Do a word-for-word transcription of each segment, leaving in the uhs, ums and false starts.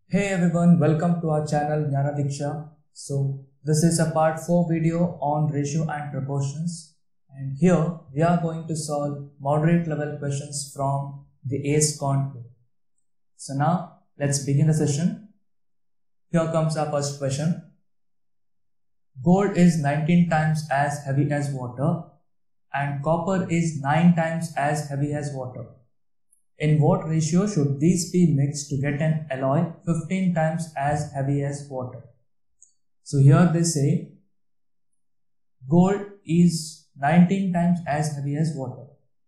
Hey everyone, welcome to our channel Jnana Diksha. So this is a part four video on ratio and proportions, and here we are going to solve moderate level questions from the AISCON book. So now let's begin the session. Here comes our first question. Gold is nineteen times as heavy as water and copper is nine times as heavy as water. In what ratio should these be mixed to get an alloy fifteen times as heavy as water? So here they say gold is nineteen times as heavy as water.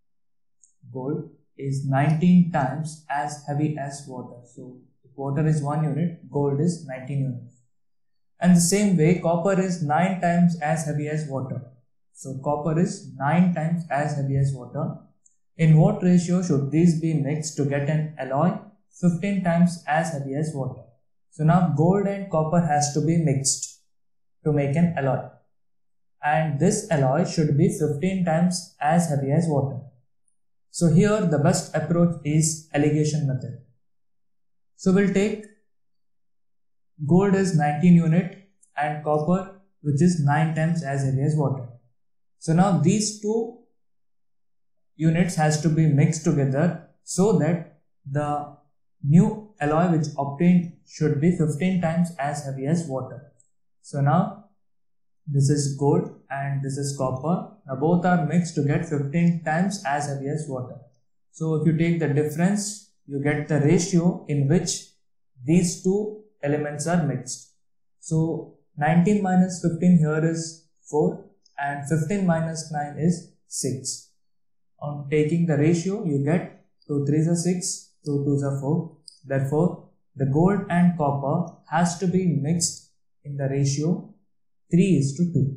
Gold is nineteen times as heavy as water. So if water is one unit, gold is nineteen units. And the same way, copper is nine times as heavy as water. So copper is nine times as heavy as water. In what ratio should these be mixed to get an alloy fifteen times as heavy as water? So now gold and copper has to be mixed to make an alloy. And this alloy should be fifteen times as heavy as water. So here the best approach is alligation method. So we'll take gold is nineteen unit and copper which is nine times as heavy as water. So now these two units has to be mixed together so that the new alloy which obtained should be fifteen times as heavy as water. So now this is gold and this is copper. Now both are mixed to get fifteen times as heavy as water. So if you take the difference, you get the ratio in which these two elements are mixed. So nineteen minus fifteen here is four and fifteen minus nine is six. On taking the ratio, you get two threes are six, two twos are four. Therefore, the gold and copper has to be mixed in the ratio three is to two.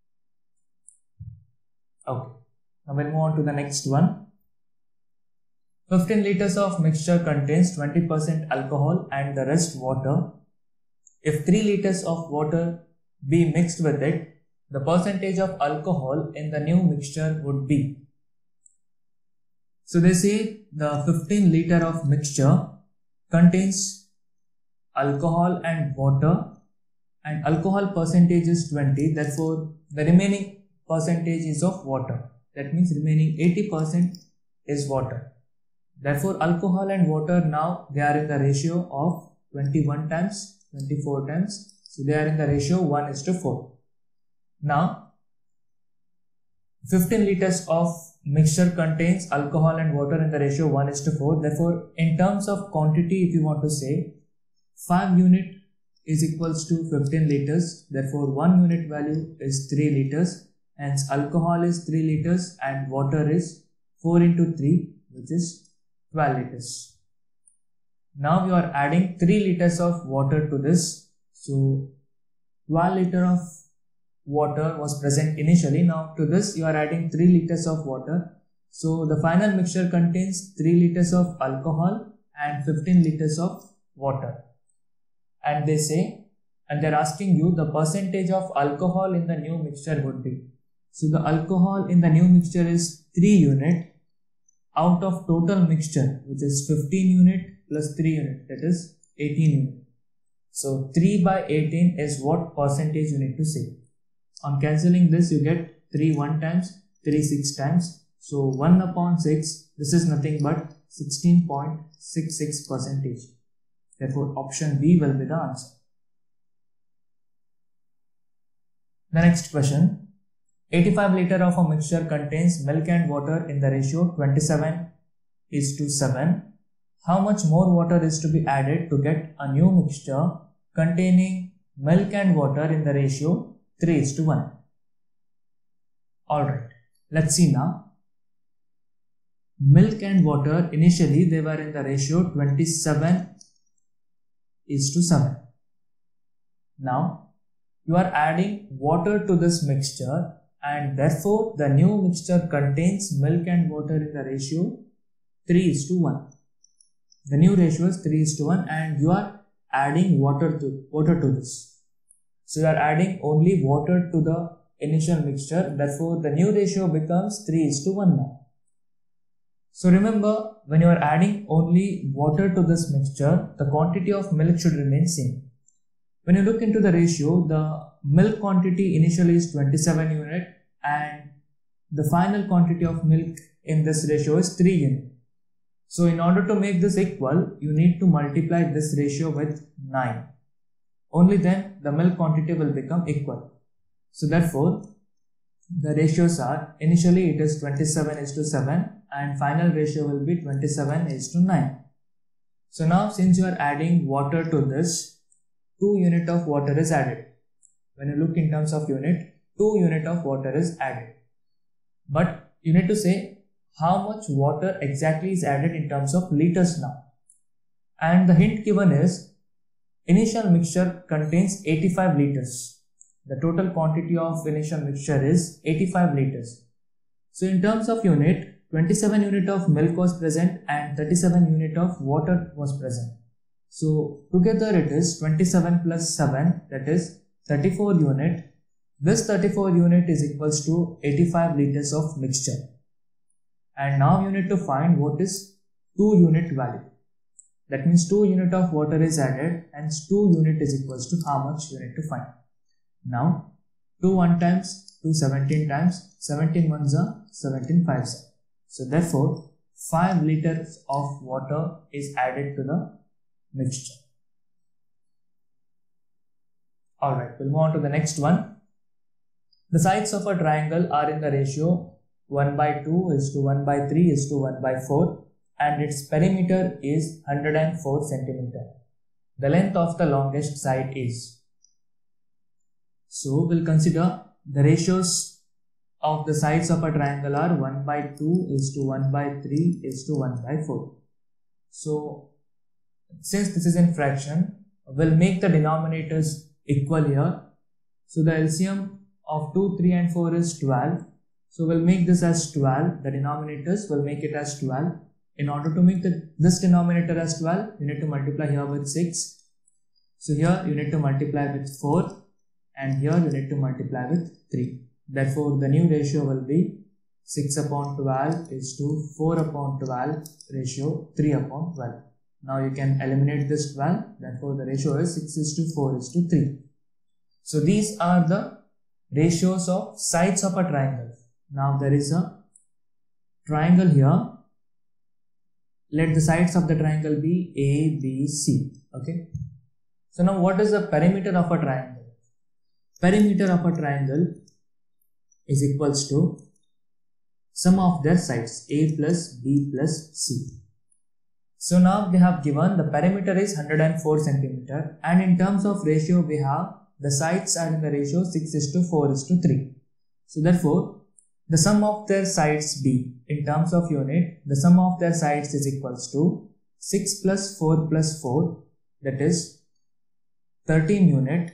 Okay, now we'll move on to the next one. fifteen liters of mixture contains twenty percent alcohol and the rest water. If three liters of water be mixed with it, the percentage of alcohol in the new mixture would be. So they say the fifteen liter of mixture contains alcohol and water, and alcohol percentage is twenty, therefore the remaining percentage is of water. That means remaining eighty percent is water. Therefore alcohol and water now they are in the ratio of twenty-one times, twenty-four times. So they are in the ratio one is to four. Now fifteen liters of mixture contains alcohol and water in the ratio one is to four. Therefore, in terms of quantity, if you want to say five unit is equals to fifteen liters. Therefore, one unit value is three liters. Hence, alcohol is three liters and water is four into three, which is twelve liters. Now, you are adding three liters of water to this. So, twelve liter of water was present initially. Now to this you are adding three liters of water. So the final mixture contains three liters of alcohol and fifteen liters of water. And they say, and they are asking you the percentage of alcohol in the new mixture would be. So the alcohol in the new mixture is three unit out of total mixture, which is fifteen unit plus three unit, that is eighteen unit. So three by eighteen is what percentage you need to say. On cancelling this, you get three one times, three six times. So one upon six, this is nothing but sixteen point six six percentage. Therefore, option B will be the answer. The next question. eighty-five liter of a mixture contains milk and water in the ratio twenty-seven is to seven. How much more water is to be added to get a new mixture containing milk and water in the ratio three is to one. Alright, let's see now. Milk and water, initially they were in the ratio twenty-seven is to seven. Now, you are adding water to this mixture and therefore the new mixture contains milk and water in the ratio three is to one. The new ratio is three is to one and you are adding water to, water to this. So you are adding only water to the initial mixture. Therefore, the new ratio becomes three is to one now. So remember, when you are adding only water to this mixture, the quantity of milk should remain same. When you look into the ratio, the milk quantity initially is twenty-seven unit and the final quantity of milk in this ratio is three unit. So in order to make this equal, you need to multiply this ratio with nine. Only then the milk quantity will become equal. So therefore, the ratios are, initially it is twenty-seven is to seven and final ratio will be twenty-seven is to nine. So now since you are adding water to this, two unit of water is added. When you look in terms of unit, two unit of water is added. But you need to say how much water exactly is added in terms of liters now. And the hint given is, initial mixture contains eighty-five liters. The total quantity of initial mixture is eighty-five liters. So in terms of unit, twenty-seven unit of milk was present and thirty-seven unit of water was present. So together it is twenty-seven plus seven, that is thirty-four unit. This thirty-four unit is equals to eighty-five liters of mixture. And now you need to find what is two unit value. That means two unit of water is added and two unit is equals to how much you need to find. Now two one times, two seventeen times, seventeen ones are seventeen fives are. So therefore five liters of water is added to the mixture. Alright, we'll move on to the next one. The sides of a triangle are in the ratio one by two is to one by three is to one by four and its perimeter is one hundred four centimeters. The length of the longest side is. So we'll consider the ratios of the sides of a triangle are one by two is to one by three is to one by four. So since this is in fraction, we'll make the denominators equal here. So the L C M of two, three and four is twelve. So we'll make this as twelve. The denominators will make it as twelve. In order to make the, this denominator as twelve, you need to multiply here with six. So here you need to multiply with four and here you need to multiply with three. Therefore the new ratio will be six upon twelve is to four upon twelve ratio three upon twelve. Now you can eliminate this twelve, therefore the ratio is six is to four is to three. So these are the ratios of sides of a triangle. Now there is a triangle here. Let the sides of the triangle be A, B, C. Okay. So now what is the perimeter of a triangle? Perimeter of a triangle is equals to sum of their sides A plus B plus C. So now they have given the perimeter is one hundred four centimeters and in terms of ratio we have the sides are in the ratio six is to four is to three. So therefore the sum of their sides B in terms of unit, the sum of their sides is equals to six plus four plus four, that is thirteen unit.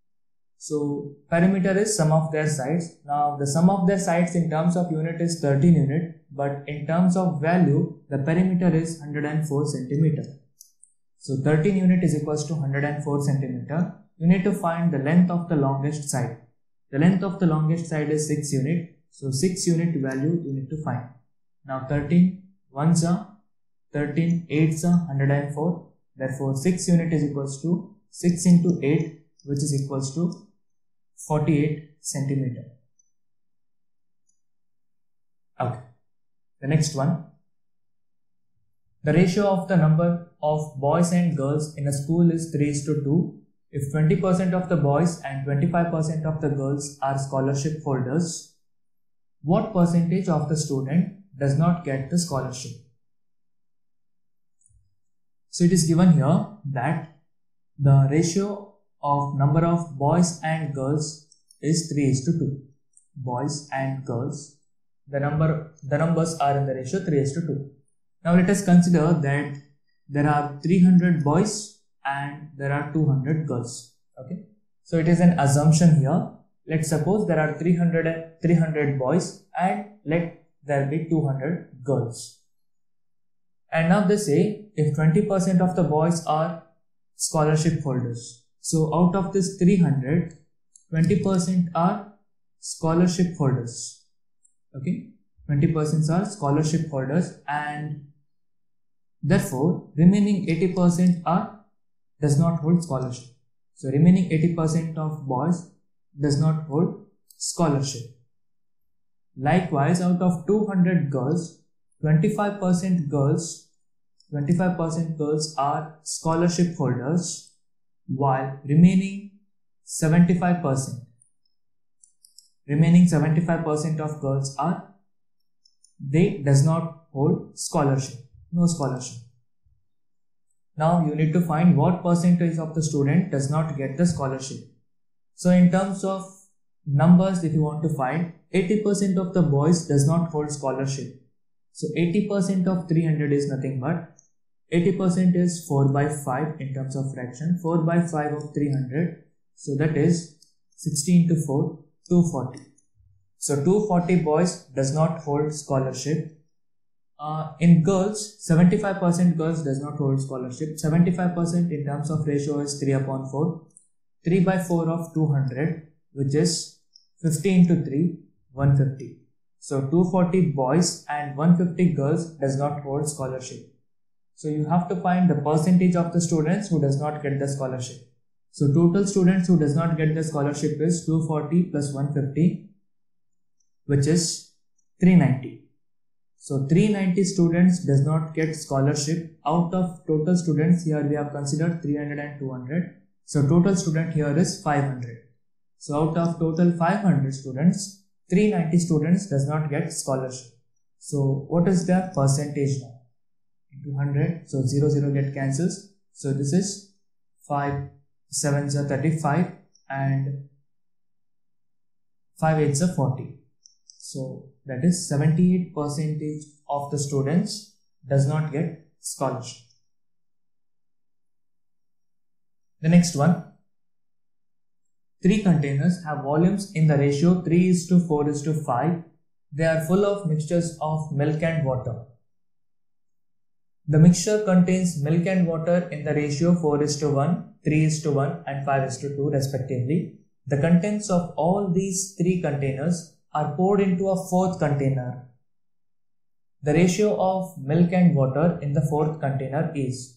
So perimeter is sum of their sides. Now the sum of their sides in terms of unit is thirteen unit, but in terms of value the perimeter is one hundred four centimeters. So thirteen unit is equals to one hundred four centimeters. You need to find the length of the longest side. The length of the longest side is six unit. So six unit value you need to find. Now thirteen ones are thirteen, eights are one hundred four. Therefore six unit is equals to six into eight, which is equals to forty-eight centimeters. Okay. The next one. The ratio of the number of boys and girls in a school is three is to two. If twenty percent of the boys and twenty-five percent of the girls are scholarship holders, what percentage of the student does not get the scholarship? So it is given here that the ratio of number of boys and girls is three is to two. Boys and girls, the number the numbers are in the ratio three is to two. Now let us consider that there are three hundred boys and there are two hundred girls. Okay, so it is an assumption here. Let's suppose there are three hundred, three hundred boys and let there be two hundred girls. And now they say if twenty percent of the boys are scholarship holders. So out of this three hundred, twenty percent are scholarship holders. Okay. twenty percent are scholarship holders, and therefore remaining eighty percent are does not hold scholarship. So remaining eighty percent of boys does not hold scholarship. Likewise, out of two hundred girls, twenty-five percent girls twenty-five percent girls are scholarship holders, while remaining seventy-five percent remaining seventy-five percent of girls are they does not hold scholarship, no scholarship. Now you need to find what percentage of the student does not get the scholarship. So in terms of numbers, if you want to find, eighty percent of the boys does not hold scholarship. So eighty percent of three hundred is nothing but eighty percent is four by five in terms of fraction, four by five of three hundred. So that is sixteen to four, two hundred forty. So two hundred forty boys does not hold scholarship. Uh, in girls, seventy-five percent girls does not hold scholarship. seventy-five percent in terms of ratio is three upon four. three by four of two hundred, which is fifty into three, one hundred fifty. So two hundred forty boys and one hundred fifty girls does not hold scholarship. So you have to find the percentage of the students who does not get the scholarship. So total students who does not get the scholarship is two hundred forty plus one hundred fifty, which is three hundred ninety. So three hundred ninety students does not get scholarship. Out of total students, here we have considered three hundred and two hundred. So total student here is five hundred. So out of total five hundred students, three hundred ninety students does not get scholarship. So what is their percentage now? Into one hundred, so zero zero get cancels. So this is five sevens are thirty-five and five eights are forty. So that is seventy-eight percent of the students does not get scholarship. The next one, three containers have volumes in the ratio three is to four is to five. They are full of mixtures of milk and water. The mixture contains milk and water in the ratio four is to one, three is to one and five is to two respectively. The contents of all these three containers are poured into a fourth container. The ratio of milk and water in the fourth container is,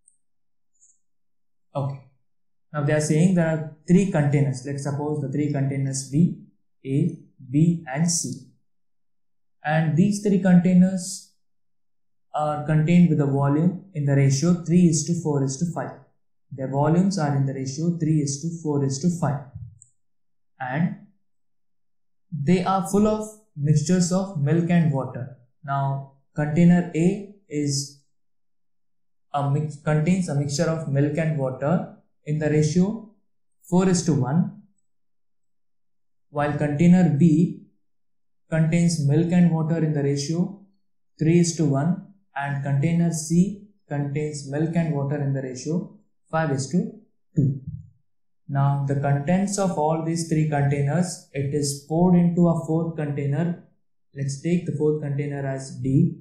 okay, now they are saying there are three containers. Let's suppose the three containers B, A, B and C, and these three containers are contained with a volume in the ratio three is to four is to five. Their volumes are in the ratio three is to four is to five, and they are full of mixtures of milk and water. Now container A is a mix, contains a mixture of milk and water in the ratio four is to one, while container B contains milk and water in the ratio three is to one, and container C contains milk and water in the ratio five is to two. Now the contents of all these three containers, it is poured into a fourth container. Let's take the fourth container as D.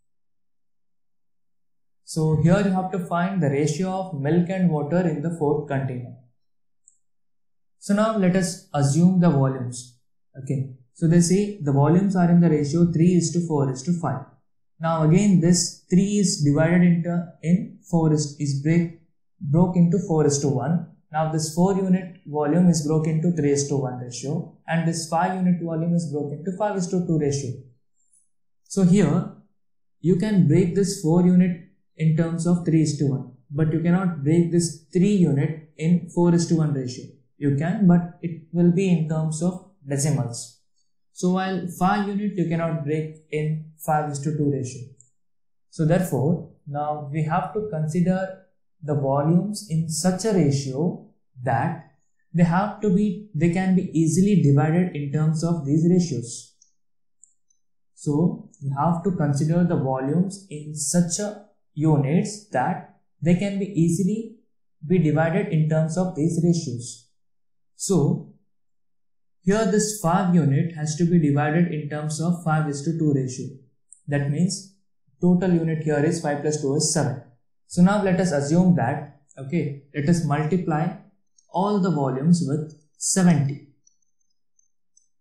So here you have to find the ratio of milk and water in the fourth container. So now let us assume the volumes. Okay, so they say the volumes are in the ratio three is to four is to five. Now again this three is divided into in four is, is break, broke into four is to one. Now this four unit volume is broken into three is to one ratio, and this five unit volume is broken into five is to two ratio. So here you can break this four unit in terms of three is to one, but you cannot break this three unit in four is to one ratio. You can, but it will be in terms of decimals. So while five unit you cannot break in five is to two ratio. So therefore now we have to consider the volumes in such a ratio that they have to be, they can be easily divided in terms of these ratios. So you have to consider the volumes in such a units that they can be easily be divided in terms of these ratios. So here this five unit has to be divided in terms of five is to two ratio. That means total unit here is five plus two is seven. So now let us assume that, okay, let us multiply all the volumes with seventy.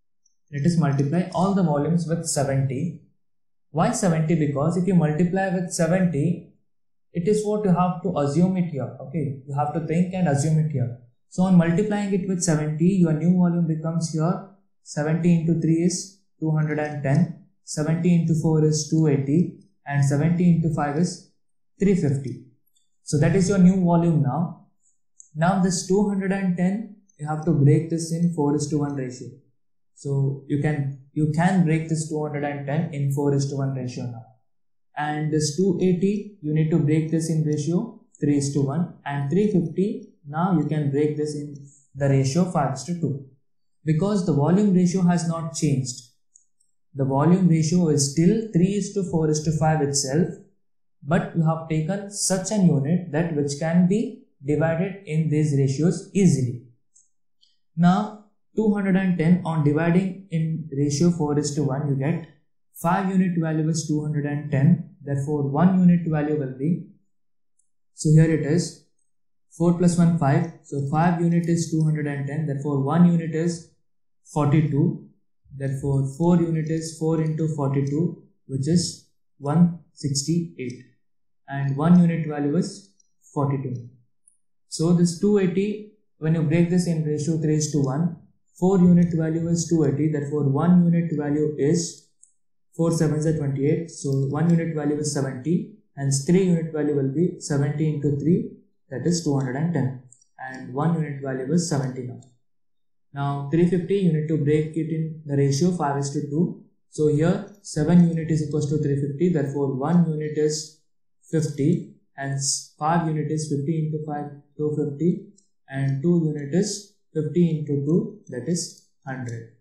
let us multiply all the volumes with seventy. Why seventy? Because if you multiply with seventy, it is what you have to assume it here. Okay, you have to think and assume it here. So on multiplying it with seventy, your new volume becomes here seventy into three is two hundred ten, seventy into four is two hundred eighty, and seventy into five is three hundred fifty. So that is your new volume now. Now this two hundred ten, you have to break this in four is to one ratio. So you can you can break this two hundred ten in four is to one ratio now. And this two hundred eighty, you need to break this in ratio three is to one, and three hundred fifty, now you can break this in the ratio five is to two. Because the volume ratio has not changed. The volume ratio is still three is to four is to five itself, but you have taken such an unit that which can be divided in these ratios easily. Now two hundred ten on dividing in ratio four is to one, you get five unit value is two hundred ten, therefore one unit value will be, so here it is four plus one five, so five unit is two hundred ten, therefore one unit is forty-two, therefore four unit is four into forty-two, which is one hundred sixty-eight, and one unit value is forty-two. So this two hundred eighty, when you break this in ratio three is to one, four unit value is two hundred eighty, therefore one unit value is four sevens are twenty-eight, so one unit value is seventy, and three unit value will be seventy into three, that is two hundred ten, and one unit value is seventy now. Now three hundred fifty, you need to break it in the ratio five is to two, so here seven unit is equals to three hundred fifty, therefore one unit is fifty, and five unit is fifty into five, two hundred fifty, and two unit is fifty into two, that is one hundred.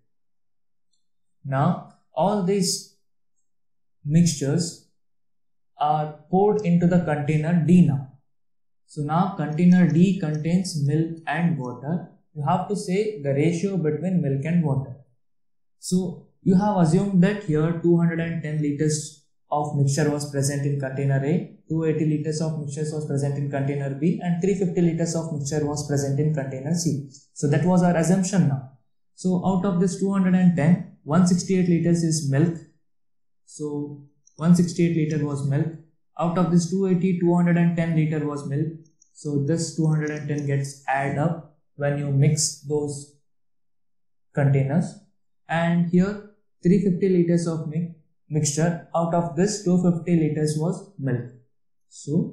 Now all these mixtures are poured into the container D now. So now container D contains milk and water. You have to say the ratio between milk and water. So you have assumed that here two hundred ten liters of mixture was present in container A, two hundred eighty liters of mixture was present in container B, and three hundred fifty liters of mixture was present in container C. So that was our assumption now. So out of this two hundred ten, one hundred sixty-eight liters is milk. So one hundred sixty-eight liter was milk. Out of this two hundred eighty, two hundred ten liter was milk. So this two hundred ten gets added up when you mix those containers. And here three hundred fifty liters of mi mixture. Out of this two hundred fifty liters was milk. So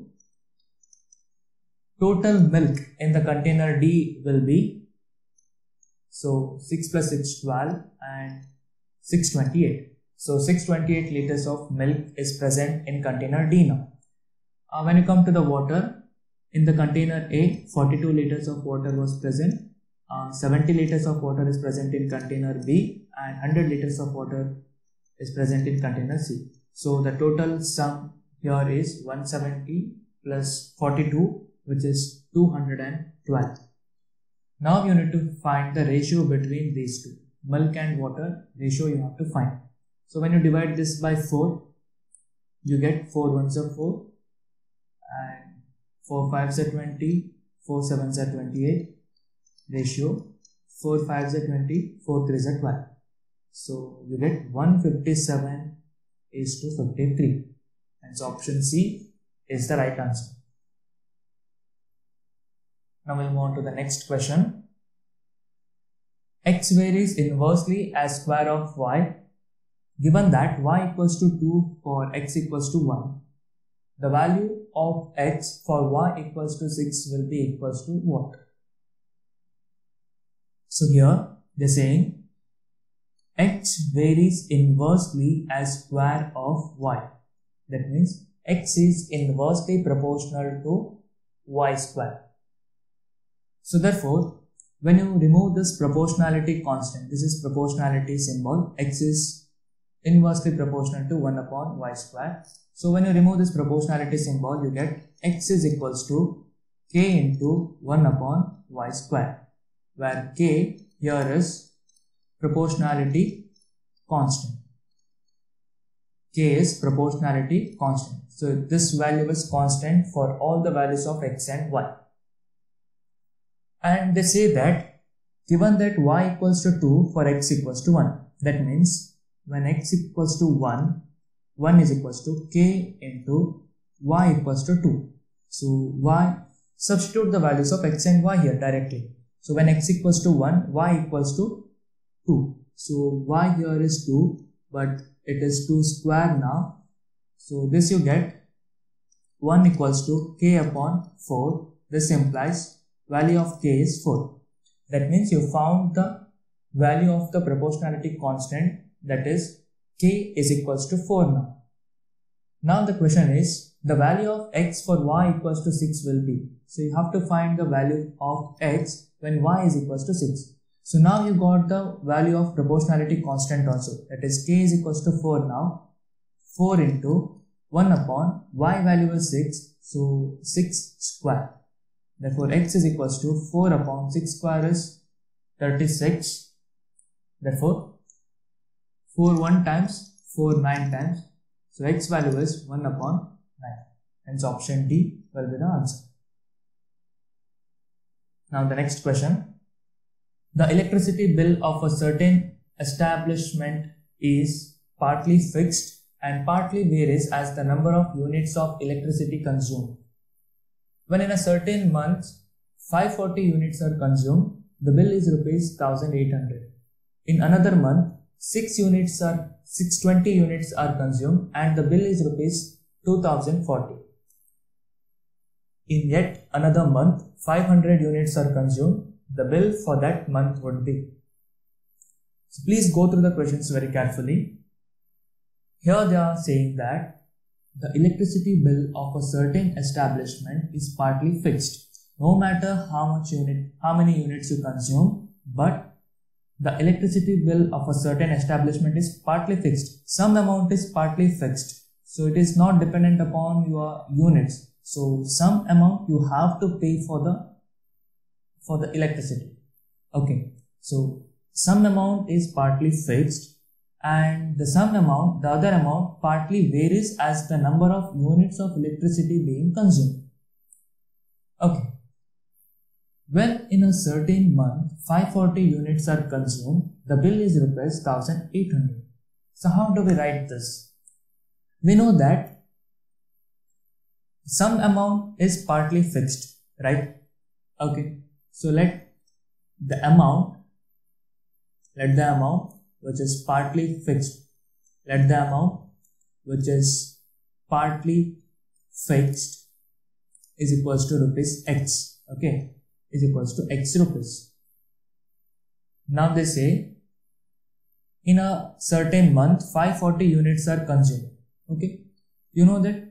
total milk in the container D will be, so six plus six, twelve, and six hundred twenty-eight. So six hundred twenty-eight liters of milk is present in container D now. Uh, when you come to the water, in the container A, forty-two liters of water was present, uh, seventy liters of water is present in container B, and one hundred liters of water is present in container C. So the total sum here is one hundred seventy plus forty-two, which is two hundred twelve. Now you need to find the ratio between these two. Milk and water ratio you have to find. So when you divide this by four, you get four ones are four, and four fives are twenty, four sevens are twenty-eight, ratio four fives are twenty, four threes are twelve. So you get one hundred fifty-seven is to fifty-three, and so option C is the right answer. Now we'll move on to the next question. X varies inversely as square of y. Given that y equals to two for x equals to one, the value of x for y equals to six will be equals to what? So here they're saying x varies inversely as square of y. That means x is inversely proportional to y square. So therefore, when you remove this proportionality constant, this is proportionality symbol, x is inversely proportional to one upon y square. So when you remove this proportionality symbol, you get x is equals to k into one upon y square, where k here is proportionality constant. K is proportionality constant. So this value is constant for all the values of x and y. And they say that given that y equals to two for x equals to one, That means when x equals to one, one is equals to k into y equals to two. So y, substitute the values of x and y here directly. So when x equals to one, y equals to two. So y here is two, but it is two square now. So this you get one equals to k upon four. This implies value of k is four. That means you found the value of the proportionality constant, that is k is equals to four now. Now the question is the value of x for y equals to six will be. So you have to find the value of x when y is equals to six. So now you got the value of proportionality constant also, that is k is equals to four now. four into one upon y value is six, so six square. Therefore x is equals to four upon six square is thirty-six. Therefore four one times, four nine times. So x value is one upon nine. Hence option D will be the answer. Now the next question. The electricity bill of a certain establishment is partly fixed and partly varies as the number of units of electricity consumed. When in a certain month five hundred forty units are consumed, the bill is rupees one thousand eight hundred. In another month six units are six hundred twenty units are consumed and the bill is rupees two thousand forty. In yet another month five hundred units are consumed, the bill for that month would be. So please go through the questions very carefully. Here they are saying that the electricity bill of a certain establishment is partly fixed. No matter how much unit, how many units you consume, but the electricity bill of a certain establishment is partly fixed. Some amount is partly fixed. So it is not dependent upon your units. So some amount you have to pay for the for the electricity. Okay. So some amount is partly fixed and the some amount, the other amount partly varies as the number of units of electricity being consumed. Okay. When in a certain month five hundred forty units are consumed, the bill is rupees one thousand eight hundred. So how do we write this? We know that some amount is partly fixed, right? Okay. So let the amount, let the amount which is partly fixed, let the amount which is partly fixed is equals to rupees x, okay, is equals to x rupees. Now they say in a certain month five hundred forty units are consumed, okay. You know that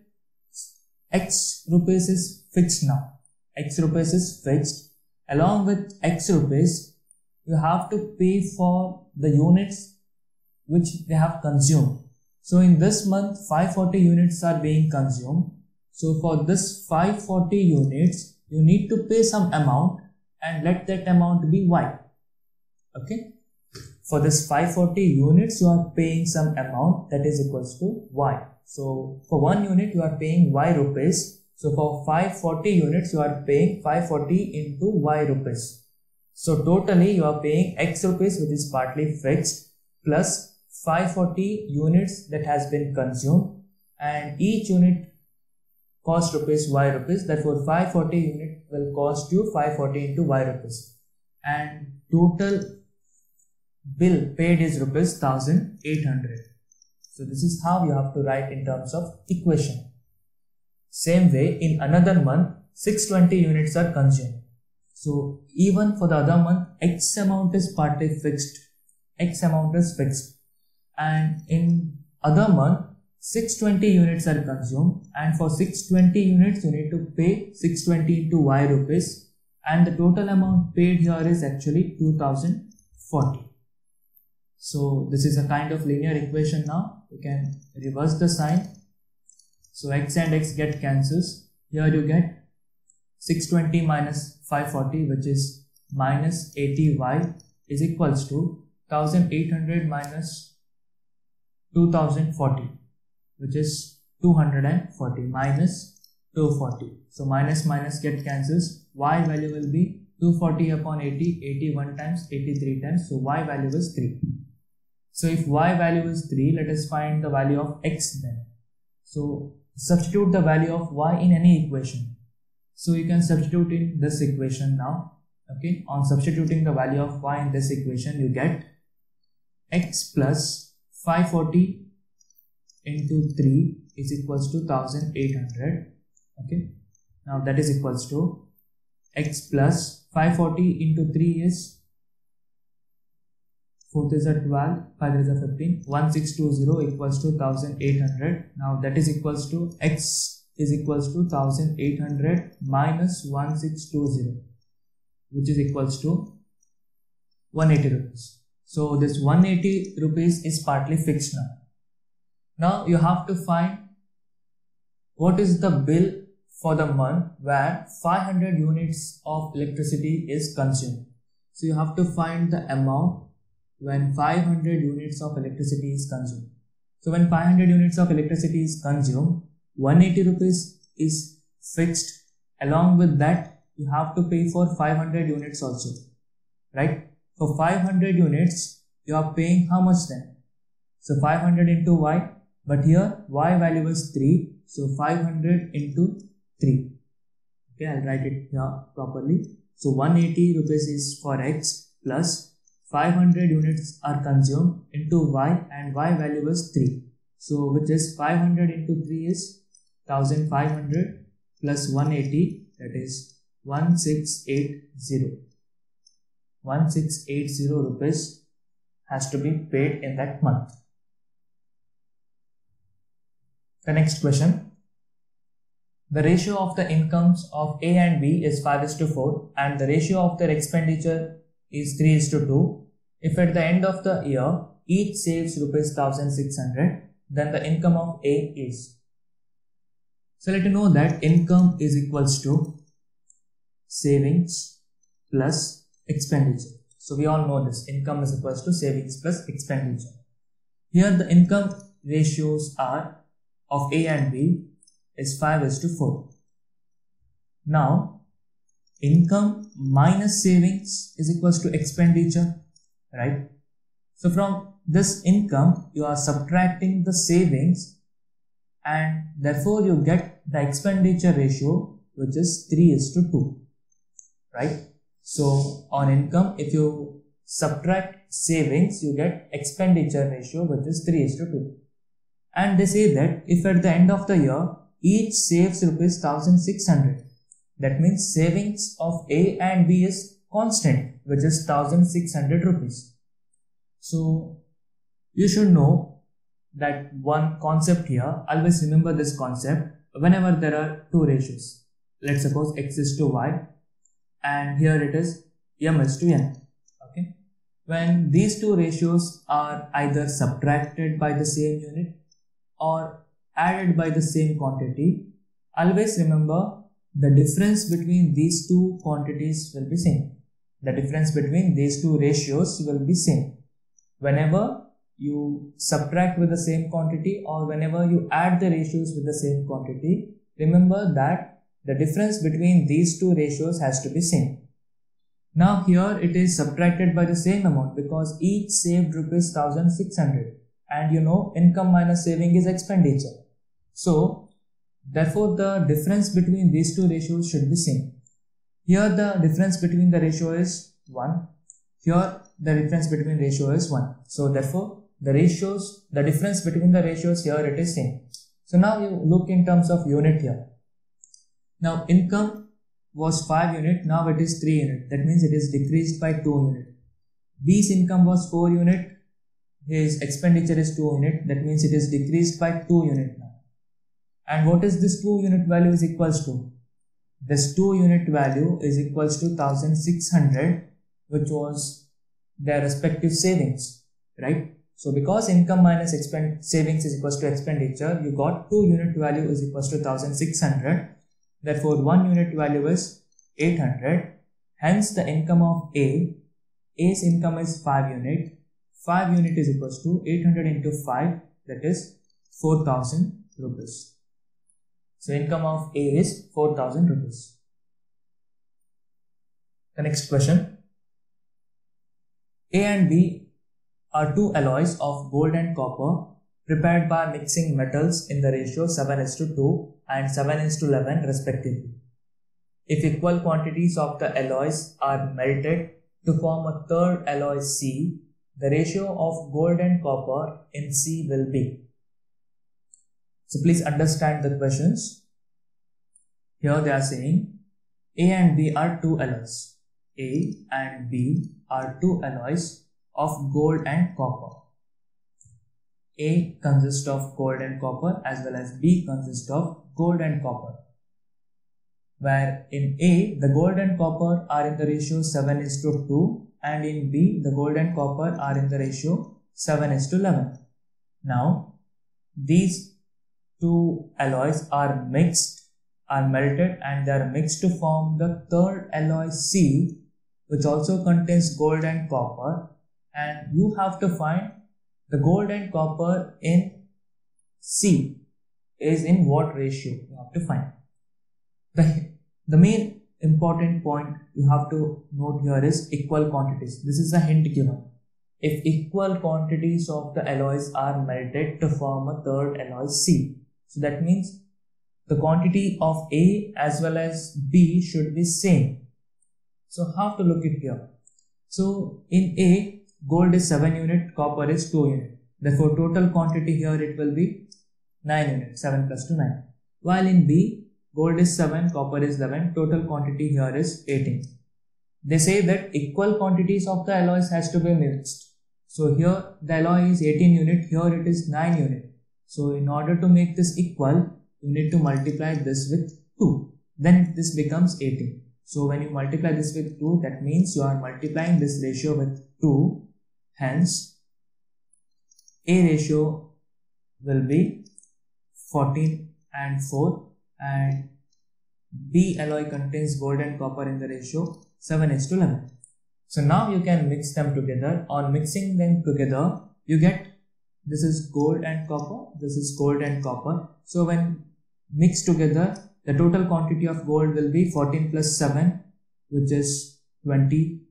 x rupees is fixed now, x rupees is fixed. Along with x rupees, you have to pay for the units which they have consumed. So in this month five hundred forty units are being consumed. So for this five hundred forty units, you need to pay some amount and let that amount be y. Okay. For this five hundred forty units, you are paying some amount that is equals to y. So for one unit, you are paying y rupees. So for five hundred forty units, you are paying five hundred forty into y rupees. So totally you are paying x rupees, which is partly fixed, plus five hundred forty units that has been consumed, and each unit cost rupees y rupees. Therefore five hundred forty unit will cost you five hundred forty into y rupees, and total bill paid is rupees one thousand eight hundred. So this is how you have to write in terms of equation. Same way, in another month six hundred twenty units are consumed. So even for the other month, x amount is partly fixed, x amount is fixed, and in other month six hundred twenty units are consumed, and for six hundred twenty units you need to pay six hundred twenty into y rupees, and the total amount paid here is actually two thousand forty. So this is a kind of linear equation. Now you can reverse the sign. So x and x get cancels. Here you get six hundred twenty minus five hundred forty, which is minus eighty y, is equals to one thousand eight hundred minus two thousand forty, which is two hundred forty, minus two hundred forty. So minus minus get cancels. Y value will be two hundred forty upon eighty, eighty-one times, eighty-three times. So y value is three. So if y value is three, let us find the value of x then. So substitute the value of y in any equation. So you can substitute in this equation now. Okay, on substituting the value of y in this equation, you get x plus five forty into three is equals to one thousand eight hundred. Okay, now that is equals to x plus five forty into three is four is a twelve, five is a fifteen, one six two zero equals to one thousand eight hundred. Now that is equals to x is equals to one thousand eight hundred minus one six two zero, which is equals to one hundred eighty rupees. So this one hundred eighty rupees is partly fixed now. Now you have to find what is the bill for the month where five hundred units of electricity is consumed. So you have to find the amount when five hundred units of electricity is consumed. So when five hundred units of electricity is consumed, one hundred eighty rupees is fixed. Along with that, you have to pay for five hundred units also, right? For five hundred units, you are paying how much then? So five hundred into y, but here y value is three, so five hundred into three. Okay, I'll write it here properly. So one hundred eighty rupees is for x plus five hundred units are consumed into y, and y value is three. So which is five hundred into three is one thousand five hundred plus one hundred eighty, that is one six eight zero. one six eight zero rupees has to be paid in that month. The next question. The ratio of the incomes of A and B is five is to four and the ratio of their expenditure is three is to two. If at the end of the year each saves rupees one thousand six hundred, then the income of A is. So let you know that income is equals to savings plus expenditure. So we all know this, income is equals to savings plus expenditure. Here the income ratios are of A and B is five is to four. Now income minus savings is equals to expenditure, right? So from this income you are subtracting the savings and therefore you get the expenditure ratio, which is three is to two, right? So on income, if you subtract savings, you get expenditure ratio, which is three is to two. And they say that if at the end of the year each saves rupees one thousand six hundred, that means savings of A and B is constant, which is one thousand six hundred rupees. So you should know that one concept here. Always remember this concept whenever there are two ratios. Let's suppose x is to y and here it is m is to n. Okay, when these two ratios are either subtracted by the same unit or added by the same quantity, always remember the difference between these two quantities will be same. The difference between these two ratios will be same. Whenever you subtract with the same quantity or whenever you add the ratios with the same quantity, remember that the difference between these two ratios has to be same. Now here it is subtracted by the same amount because each saved rupees one thousand six hundred, and you know income minus saving is expenditure. So therefore the difference between these two ratios should be same. Here the difference between the ratio is one. Here the difference between ratio is one. So therefore the ratios, the difference between the ratios here it is same. So now you look in terms of unit here. Now income was five unit, now it is three unit. That means it is decreased by two unit. B's income was four unit, his expenditure is two unit. That means it is decreased by two unit now. And what is this two unit value is equals to? This two unit value is equals to one thousand six hundred, which was their respective savings, right? So because income minus expend savings is equals to expenditure, you got two unit value is equals to one thousand six hundred. Therefore one unit value is eight hundred. Hence the income of A, A's income is five unit. five unit is equals to eight hundred into five, that is four thousand rupees. So income of A is four thousand rupees. The next question. A and B are two alloys of gold and copper prepared by mixing metals in the ratio seven is to two and seven is to eleven respectively. If equal quantities of the alloys are melted to form a third alloy C, the ratio of gold and copper in C will be. So please understand the questions. Here they are saying A and B are two alloys. A and B are two alloys of gold and copper. A consists of gold and copper as well as B consists of gold and copper. Where in A, the gold and copper are in the ratio seven is to two and in B, the gold and copper are in the ratio seven is to eleven. Now, these two alloys are mixed, are melted and they are mixed to form the third alloy C, which also contains gold and copper, and you have to find the gold and copper in C is in what ratio. You have to find. The, the main important point you have to note here is equal quantities. This is a hint given. If equal quantities of the alloys are melted to form a third alloy C. So that means the quantity of A as well as B should be same. So how to look it here? So in A, gold is seven unit, copper is two unit. Therefore total quantity here it will be nine unit, seven plus two, nine. While in B, gold is seven, copper is eleven, total quantity here is eighteen. They say that equal quantities of the alloys has to be mixed. So here the alloy is eighteen unit, here it is nine unit. So in order to make this equal, you need to multiply this with two. Then this becomes eighteen. So when you multiply this with two, that means you are multiplying this ratio with two. Hence, A ratio will be fourteen and four and B alloy contains gold and copper in the ratio seven is to eleven. So now you can mix them together. On mixing them together, you get this is gold and copper, this is gold and copper. So when mixed together, the total quantity of gold will be fourteen plus seven, which is twenty-one.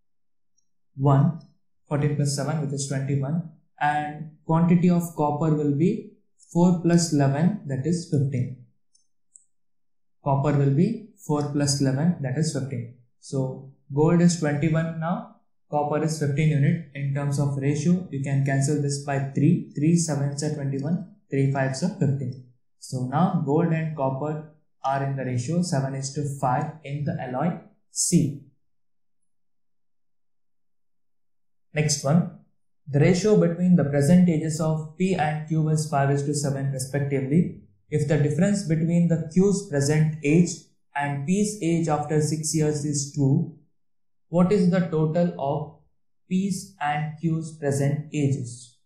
fourteen plus seven, which is twenty-one. And quantity of copper will be four plus eleven, that is fifteen. Copper will be four plus eleven, that is fifteen. So gold is twenty-one now, copper is fifteen unit. In terms of ratio, you can cancel this by three. three sevens are twenty-one, three fives are fifteen. So now gold and copper are in the ratio seven is to five in the alloy C. Next one, the ratio between the percentages of P and Q is five is to seven respectively. If the difference between the Q's present age and P's age after six years is two, what is the total of P's and Q's present ages?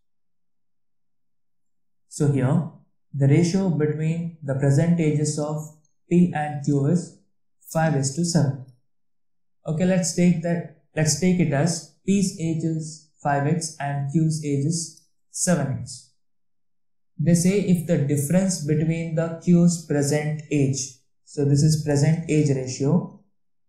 So here, the ratio between the present ages of P and Q is five is to seven. Okay, let's take that, let's take it as P's age is five x and Q's age is seven x. They say if the difference between the Q's present age, so this is present age ratio,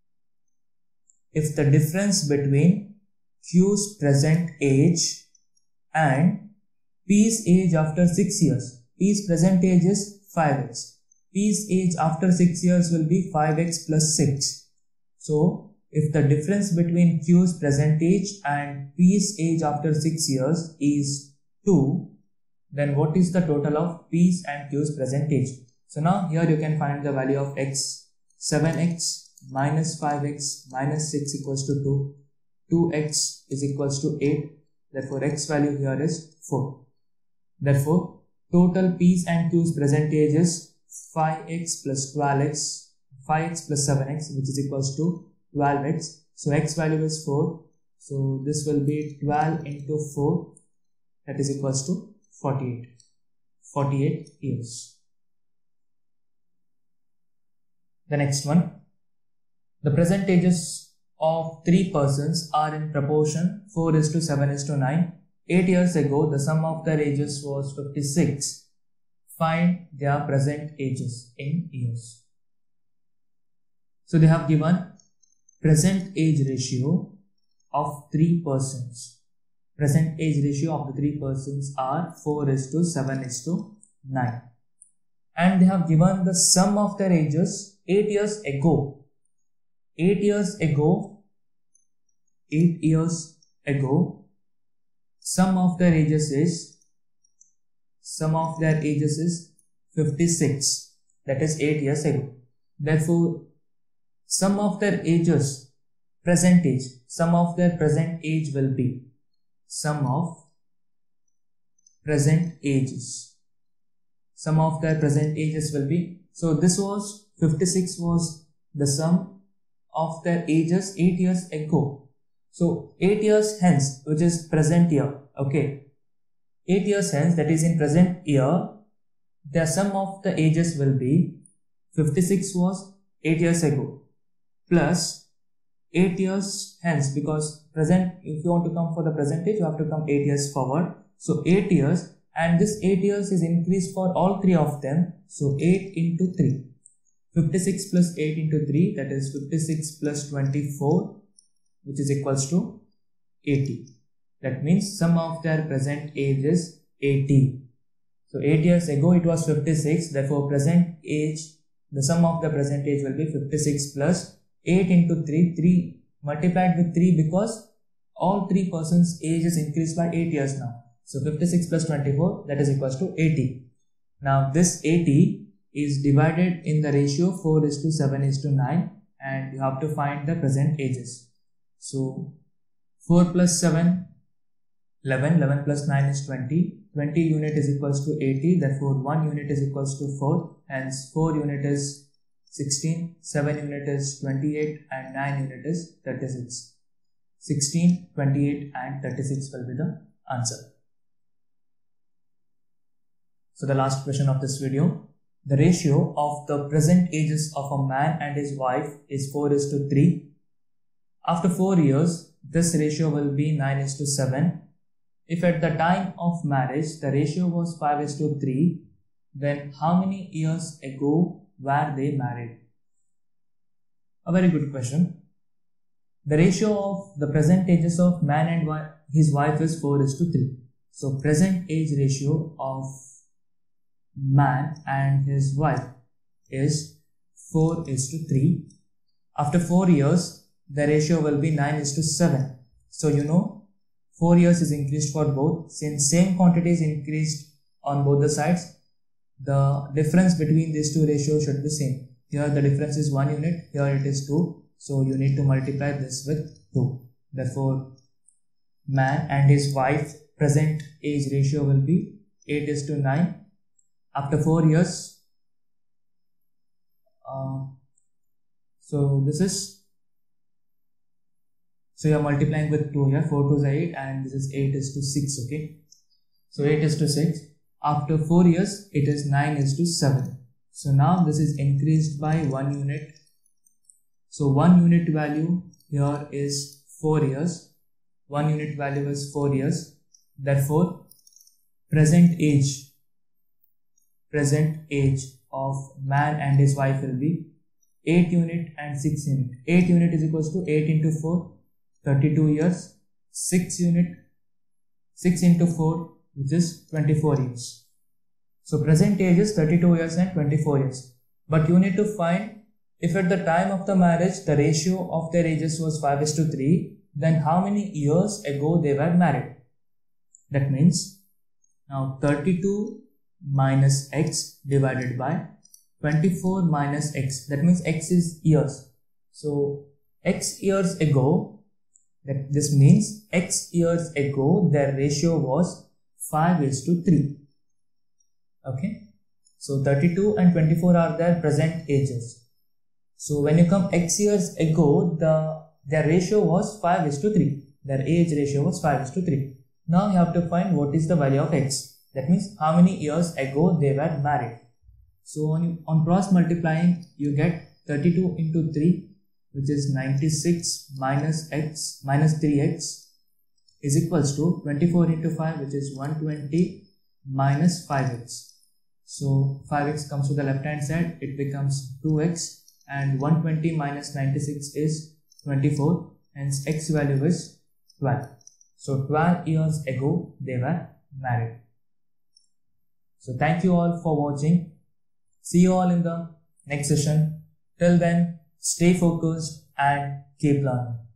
if the difference between Q's present age and P's age after six years, P's present age is five x. P's age after six years will be five x plus six. So, if the difference between Q's present age and P's age after six years is two, then what is the total of P's and Q's present age? So now here you can find the value of x. seven x minus five x minus six equals to two. two x is equals to eight. Therefore, x value here is four. Therefore, total P's and Q's present age is five x plus twelve x, five x plus seven x, which is equals to twelve x. So x value is four. So this will be twelve into four, that is equals to forty-eight. forty-eight years. The next one. The present ages of three persons are in proportion four is to seven is to nine. eight years ago, the sum of their ages was fifty-six. Find their present ages in years. So they have given present age ratio of three persons. present age ratio of the three persons are four is to seven is to nine. And they have given the sum of their ages eight years ago. eight years ago, eight years ago, sum of their ages is, sum of their ages is fifty-six. That is eight years ago. Therefore, sum of their ages, present age, sum of their present age will be, sum of present ages, sum of their present ages will be, so this was, fifty-six was the sum of their ages eight years ago. So eight years hence, which is present year, okay, eight years hence, that is in present year, the sum of the ages will be, fifty-six was eight years ago, plus eight years hence, because present, if you want to come for the present age, you have to come eight years forward. So eight years, and this eight years is increased for all three of them. So eight into three. fifty-six plus eight into three, that is fifty-six plus twenty-four, which is equals to eighty. That means sum of their present age is eighty. So eight years ago it was fifty-six, therefore present age, the sum of the present age will be fifty-six plus eight into three, three multiplied with three, because all three persons' age is increased by eight years now. So fifty-six plus twenty-four, that is equals to eighty. Now this eighty is divided in the ratio four is to seven is to nine, and you have to find the present ages. So four plus seven, eleven, eleven plus nine is twenty, twenty unit is equals to eighty, therefore one unit is equals to four, hence four unit is sixteen, seven unit is twenty-eight, and nine unit is thirty-six. sixteen, twenty-eight and thirty-six will be the answer. So the last question of this video, the ratio of the present ages of a man and his wife is four is to three. After four years, this ratio will be nine is to seven. If at the time of marriage the ratio was five is to three, then how many years ago were they married? A very good question. The ratio of the present ages of man and wi his wife is four is to three. So present age ratio of man and his wife is four is to three. After four years, the ratio will be nine is to seven. So you know, four years is increased for both. Since same quantity is increased on both the sides, the difference between these two ratios should be same. Here the difference is one unit, here it is two. So you need to multiply this with two. Therefore, man and his wife present age ratio will be eight is to nine. After four years, uh, so this is, so you are multiplying with two here, four twos are eight, and this is eight is to six, okay. So eight is to six. After four years, it is nine is to seven. So now this is increased by one unit. So one unit value here is four years. One unit value is four years. Therefore, present age, present age of man and his wife will be eight unit and six unit. eight unit is equals to eight into four, thirty-two years. six unit, six into four, which is twenty-four years. So present age is thirty-two years and twenty-four years. But you need to find, if at the time of the marriage the ratio of their ages was five is to three, then how many years ago they were married. That means now thirty-two minus x divided by twenty-four minus x, that means x is years. So x years ago, that this means x years ago their ratio was five is to three. Okay, so thirty-two and twenty-four are their present ages. So when you come x years ago, the their ratio was five is to three. Their age ratio was five is to three. Now you have to find what is the value of x. That means how many years ago they were married. So on, on cross multiplying, you get thirty-two into three, which is ninety-six minus x minus three x is equals to twenty-four into five, which is one hundred twenty minus five x. So five x comes to the left hand side, it becomes two x, and one hundred twenty minus ninety-six is twenty-four, hence x value is twelve. So twelve years ago they were married. So thank you all for watching. See you all in the next session. Till then, stay focused and keep learning.